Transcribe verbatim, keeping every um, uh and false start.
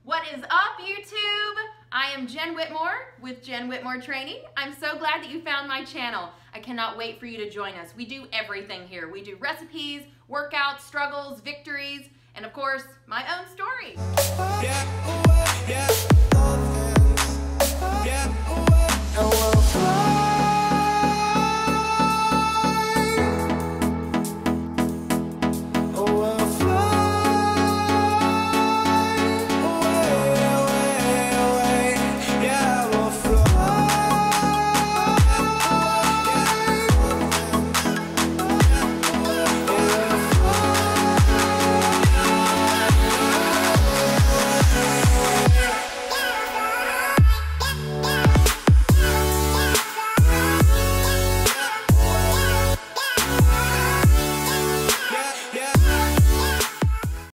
What is up, YouTube? I am Jen Whitmore with Jen Whitmore Training. I'm so glad that you found my channel. I cannot wait for you to join us. We do everything here. We do recipes, workouts, struggles, victories, and of course, my own story.